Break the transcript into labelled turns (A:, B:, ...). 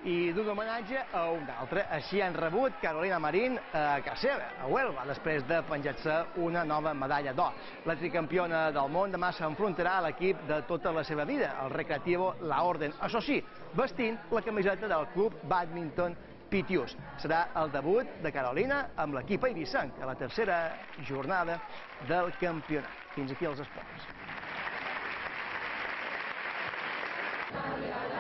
A: i d'un homenatge a un altre. Així han rebut Carolina Marín a casa seva, a Huelva, després de penjar-se una nova medalla d'or. La tricampiona del món demà s'enfrontarà a l'equip de tota la seva vida, el Recreativo La Orden. Això sí, vestint la camiseta del club bàdminton Pitiús. Serà el debut de Carolina amb l'equip eivissenc a la tercera jornada del campionat. Fins aquí els esports.